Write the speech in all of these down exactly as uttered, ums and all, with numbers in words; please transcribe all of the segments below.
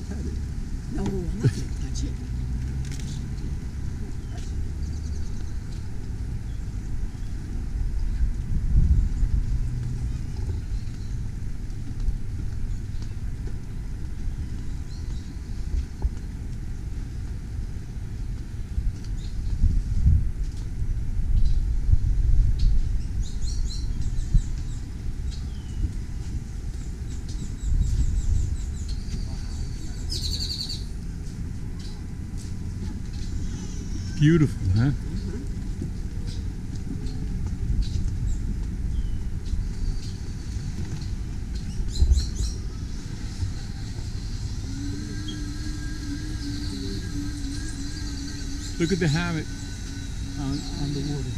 pet it. No, I'm not gonna touch it. Beautiful, huh? Look at the hammock on, on the water.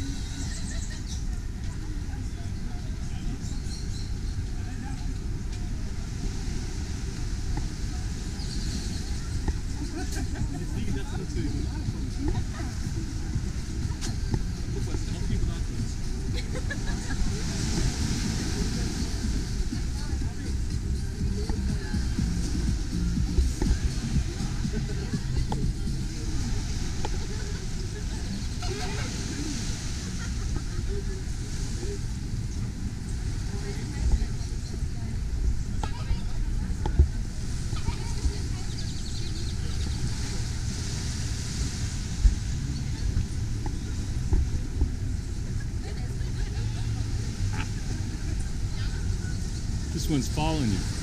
This one's following you.